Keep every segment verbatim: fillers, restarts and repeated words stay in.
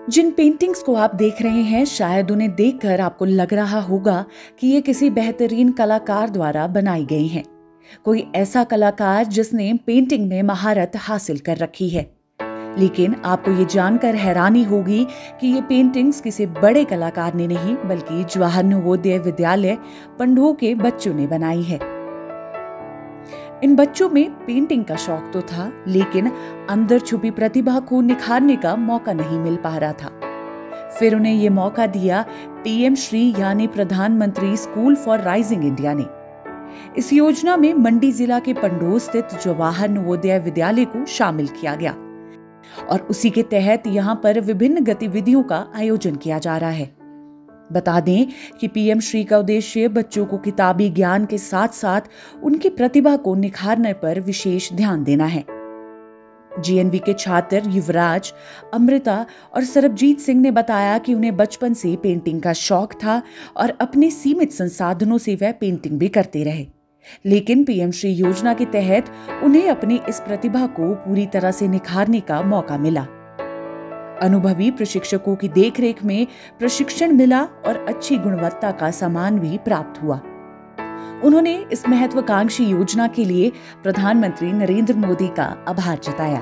जिन paintings को आप देख रहे हैं, शायद उन्हें देखकर आपको लग रहा होगा कि ये किसी बेहतरीन कलाकार द्वारा बनाई गई हैं। कोई ऐसा कलाकार जिसने पेंटिंग में महारत हासिल कर रखी है। लेकिन आपको ये जानकर हैरानी होगी कि ये पेंटिंग्स किसी बड़े कलाकार ने नहीं, बल्कि जवाहर नवोदय विद्यालय पंडोह के बच्चों ने बनाई है। इन बच्चों में पेंटिंग का शौक तो था, लेकिन अंदर छुपी प्रतिभा को निखारने का मौका नहीं मिल पा रहा था। फिर उन्हें ये मौका दिया पीएम श्री यानी प्रधानमंत्री स्कूल फॉर राइजिंग इंडिया ने। इस योजना में मंडी जिला के पंडोह स्थित जवाहर नवोदय विद्यालय को शामिल किया गया और उसी के तहत यहाँ पर विभिन्न गतिविधियों का आयोजन किया जा रहा है। बता दें कि पीएम श्री का उद्देश्य बच्चों को किताबी ज्ञान के साथ साथ उनकी प्रतिभा को निखारने पर विशेष ध्यान देना है। जीएनवी के छात्र युवराज, अमृता और सरबजीत सिंह ने बताया कि उन्हें बचपन से पेंटिंग का शौक था और अपने सीमित संसाधनों से वह पेंटिंग भी करते रहे। लेकिन पीएम श्री योजना के तहत उन्हें अपनी इस प्रतिभा को पूरी तरह से निखारने का मौका मिला। अनुभवी प्रशिक्षकों की देखरेख में प्रशिक्षण मिला और अच्छी गुणवत्ता का सामान भी प्राप्त हुआ। उन्होंने इस महत्वाकांक्षी योजना के लिए प्रधानमंत्री नरेंद्र मोदी का आभार जताया।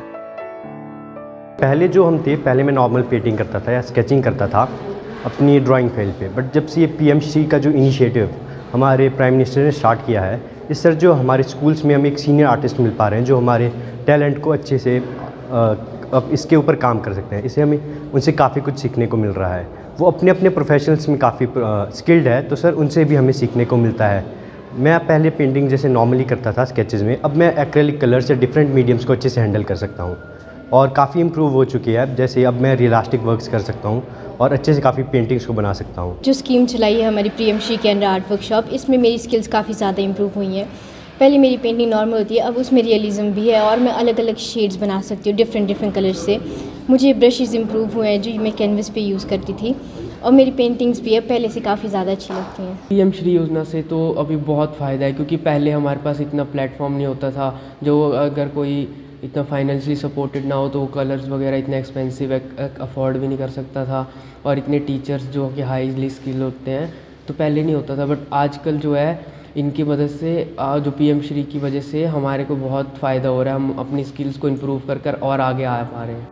पहले जो हम थे, पहले मैं नॉर्मल पेंटिंग करता था या स्केचिंग करता था अपनी ड्राइंग फील्ड पे, बट जब से ये पीएम श्री का जो इनिशिएटिव हमारे प्राइम मिनिस्टर ने स्टार्ट किया है, इस सर जो हमारे स्कूल्स में हम एक सीनियर आर्टिस्ट मिल पा रहे हैं जो हमारे टैलेंट को अच्छे से आ, अब इसके ऊपर काम कर सकते हैं। इससे हमें उनसे काफ़ी कुछ सीखने को मिल रहा है। वो अपने अपने प्रोफेशनल्स में काफ़ी स्किल्ड है, तो सर उनसे भी हमें सीखने को मिलता है। मैं पहले पेंटिंग जैसे नॉर्मली करता था स्केचेज़ में, अब मैं एक्रेलिक कलर से डिफरेंट मीडियम्स को अच्छे से हैंडल कर सकता हूँ और काफ़ी इम्प्रूव हो चुकी है। जैसे अब मैं रियलिस्टिक वर्क्स कर सकता हूँ और अच्छे से काफ़ी पेंटिंग्स को बना सकता हूँ। जो स्कीम चलाई है हमारी पीएम श्री के अंडर आर्ट वर्कशॉप, इसमें मेरी स्किल्स काफ़ी ज़्यादा इम्प्रूव हुई हैं। पहले मेरी पेंटिंग नॉर्मल होती है, अब उसमें रियलिज्म भी है और मैं अलग अलग शेड्स बना सकती हूँ डिफरेंट डिफरेंट कलर से। मुझे ब्रशेज़ इम्प्रूव हुए हैं जो मैं कैनवस पे यूज़ करती थी और मेरी पेंटिंग्स भी है पहले से काफ़ी ज़्यादा अच्छी लगती हैं। पीएम श्री योजना से तो अभी बहुत फ़ायदा है, क्योंकि पहले हमारे पास इतना प्लेटफॉर्म नहीं होता था। जो अगर कोई इतना फाइनेंशियली सपोर्टेड ना हो तो वो कलर्स वगैरह इतने एक्सपेंसिव अफोर्ड भी नहीं कर सकता था और इतने टीचर्स जो कि हाईली स्किल होते हैं तो पहले नहीं होता था। बट आजकल जो है इनकी मदद से, जो पीएम श्री की वजह से हमारे को बहुत फ़ायदा हो रहा है। हम अपनी स्किल्स को इम्प्रूव कर कर और आगे आ पा रहे हैं।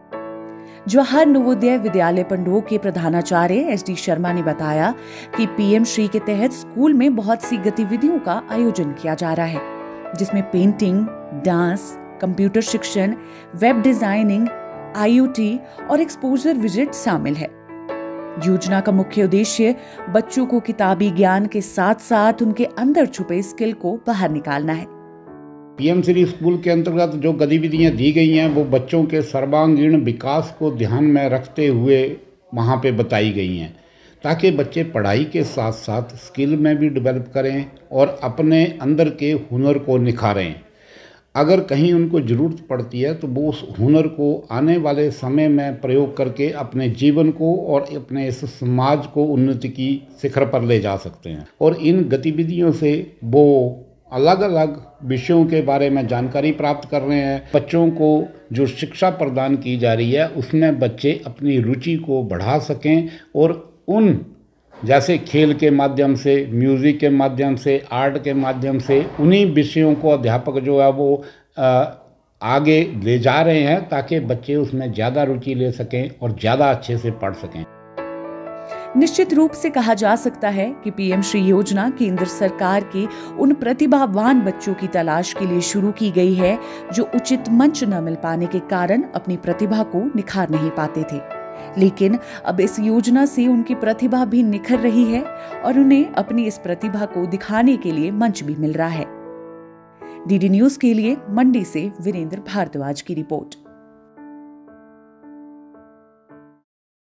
जवाहर नवोदय विद्यालय पंडोह के प्रधानाचार्य एस डी शर्मा ने बताया कि पीएम श्री के तहत स्कूल में बहुत सी गतिविधियों का आयोजन किया जा रहा है, जिसमें पेंटिंग, डांस, कंप्यूटर शिक्षण, वेब डिजाइनिंग, आईओटी और एक्सपोजर विजिट शामिल है। योजना का मुख्य उद्देश्य बच्चों को किताबी ज्ञान के साथ साथ उनके अंदर छुपे स्किल को बाहर निकालना है। पीएम श्री स्कूल के अंतर्गत जो गतिविधियां दी गई हैं वो बच्चों के सर्वांगीण विकास को ध्यान में रखते हुए वहां पे बताई गई हैं, ताकि बच्चे पढ़ाई के साथ साथ स्किल में भी डेवलप करें और अपने अंदर के हुनर को निखारें। अगर कहीं उनको ज़रूरत पड़ती है तो वो उस हुनर को आने वाले समय में प्रयोग करके अपने जीवन को और अपने इस समाज को उन्नति की शिखर पर ले जा सकते हैं। और इन गतिविधियों से वो अलग अलग विषयों के बारे में जानकारी प्राप्त कर रहे हैं। बच्चों को जो शिक्षा प्रदान की जा रही है उसमें बच्चे अपनी रुचि को बढ़ा सकें और उन जैसे खेल के माध्यम से, म्यूज़िक के माध्यम से, आर्ट के माध्यम से उन्हीं विषयों को अध्यापक जो है वो आ, आगे ले जा रहे हैं, ताकि बच्चे उसमें ज़्यादा रुचि ले सकें और ज़्यादा अच्छे से पढ़ सकें। निश्चित रूप से कहा जा सकता है कि पीएम श्री योजना केंद्र सरकार के उन प्रतिभावान बच्चों की तलाश के लिए शुरू की गई है जो उचित मंच न मिल पाने के कारण अपनी प्रतिभा को निखार नहीं पाते थे। लेकिन अब इस योजना से उनकी प्रतिभा भी निखर रही है और उन्हें अपनी इस प्रतिभा को दिखाने के लिए मंच भी मिल रहा है। डीडी न्यूज के लिए मंडी से वीरेंद्र भारद्वाज की रिपोर्ट।